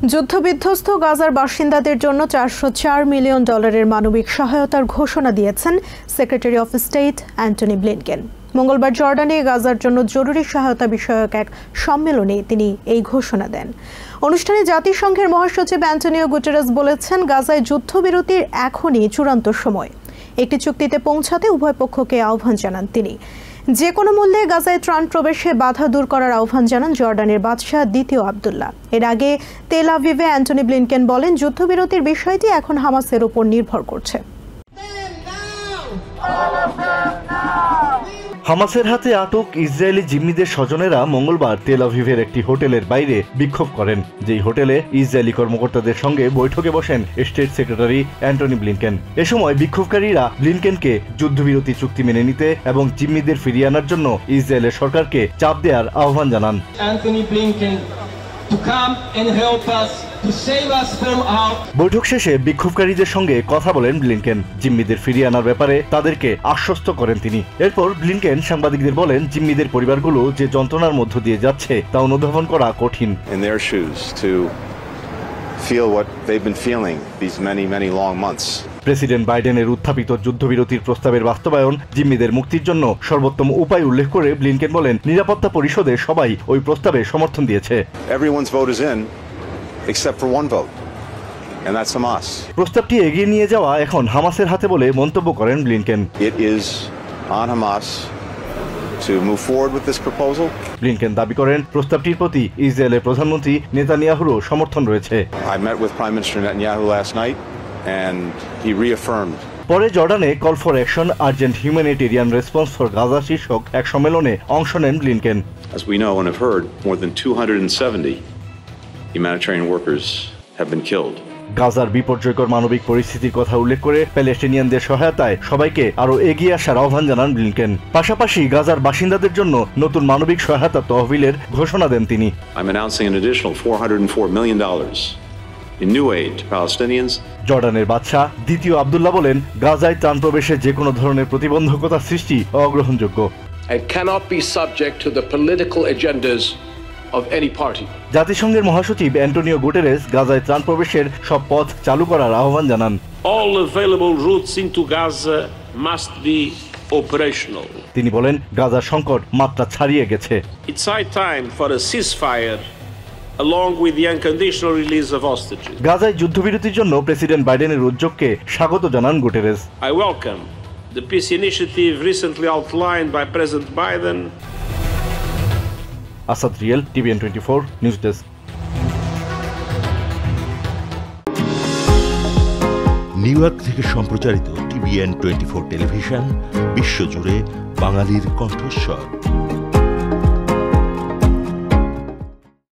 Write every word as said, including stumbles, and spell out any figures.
যুদ্ধবিধ্বস্ত গাজার বাসিন্দাদের জন্য চারশো চার মিলিয়ন ডলারের মানবিক সহায়তার ঘোষণা দিয়েছেন secretary of state Antony Blinken. মঙ্গলবার জর্ডানে গাজার জন্য জরুরি সহায়তা বিষয়ক এক সম্মেলনে তিনি এই ঘোষণা দেন। অনুষ্ঠানে জাতিসংঘের মহাসচিব অ্যান্টোনিও গুটেরেস বলেছেন, গাজায় যুদ্ধবিরতির এখনই চূড়ান্ত সময়। একটি চুক্তিতে পৌঁছাতে উভয় পক্ষকে আহ্বান জানান তিনি। যে কোনো মূল্যে গাজায় ত্রাণ প্রবেশে বাধা দূর করার আহ্বান জানান জর্ডানের বাদশাহ দ্বিতীয় আবদুল্লাহ। এর আগে তেল আভিভে অ্যান্টনি ব্লিনকেন বলেন, যুদ্ধবিরতির বিষয়টি এখন হামাসের উপর নির্ভর করছে। হামাসের হাতে আটক ইসরায়েলি জিম্মিদের স্বজনেরা মঙ্গলবার তেল আভিভের একটি হোটেলের বাইরে বিক্ষোভ করেন, যেই হোটেলে ইসরায়েলি কর্মকর্তাদের সঙ্গে বৈঠকে বসেন স্টেট সেক্রেটারি অ্যান্টনি ব্লিনকেন। এ সময় বিক্ষোভকারীরা ব্লিনকেনকে যুদ্ধবিরতি চুক্তি মেনে নিতে এবং জিম্মিদের ফিরিয়ে আনার জন্য ইসরায়েলের সরকারকে চাপ দেওয়ার আহ্বান জানান। বৈঠক শেষে বিক্ষোভকারীদের সঙ্গে কথা বলেন ব্লিনকেন। জিম্মিদের ফিরিয়ে আনার ব্যাপারে তাদেরকে আশ্বস্ত করেন তিনি। এরপর ব্লিনকেন সাংবাদিকদের বলেন, জিম্মিদের পরিবারগুলো যে যন্ত্রণার মধ্য দিয়ে যাচ্ছে তা অনুধাবন করা কঠিন। প্রেসিডেন্ট বাইডেনের উত্থাপিত যুদ্ধবিরতির প্রস্তাবের বাস্তবায়ন, জিম্মিদের মুক্তির জন্য সর্বোত্তম উপায় উল্লেখ করে ব্লিনকেন বলেন, নিরাপত্তা পরিষদে সবাই ওই প্রস্তাবে সমর্থন দিয়েছে। প্রস্তাবটি এগিয়ে নিয়ে যাওয়া এখন হামাসের হাতে বলে মন্তব্য করেন ব্লিনকেন। ব্লিনকেন দাবি করেন, প্রস্তাবটির প্রতি ইসরায়েলের প্রধানমন্ত্রী নেতানিয়াহুরও সমর্থন রয়েছে। পরে জর্ডানে call for action urgent humanitarian response for Gaza শীর্ষক এক সম্মেলনে অংশ নেন Blinken. As we know and have heard, more than two hundred seventy humanitarian workers have been killed. গাজার বিপর্যয়কর মানবিক পরিস্থিতির কথা উল্লেখ করে প্যালেস্টিনিয়ানদের সহায়তায় সবাইকে আরও এগিয়ে আসার আহ্বান জানান ব্লিনকেন। পাশাপাশি গাজার বাসিন্দাদের জন্য নতুন মানবিক সহায়তা তহবিলের ঘোষণা দেন তিনি। I'm announcing an additional four hundred four million dollars in new aid to Palestinians. জর্ডানের বাদশাহ দ্বিতীয় আবদুল্লাহ বলেন, গাজায় ত্রাণ প্রবেশে যে কোনো ধরনের প্রতিবন্ধকতা সৃষ্টি অগ্রহণযোগ্য। It cannot be subject to the political agendas of any party. জাতিসংঘের মহাসচিব অ্যান্টোনিও গুটেরেস গাজায় ত্রাণ প্রবেশের সব পথ চালু করার আহ্বান জানান। All available routes into Gaza must be operational. তিনি বলেন, গাজার সংকট মাত্রা ছাড়িয়ে গেছে। It's high time for a ceasefire along with the unconditional release of hostages. গাজায় যুদ্ধবিরতির জন্য প্রেসিডেন্ট বাইডেনের উদ্যোগকে স্বাগত জানান Guterres. I welcome the peace initiative recently outlined by President Biden. Asad রিয়েল, TVN twenty four news desk. New York থেকে সম্প্রচারিত টিভিএন টোয়েন্টি ফোর টেলিভিশন বিশ্বজুড়ে বাঙালির কণ্ঠস্বর।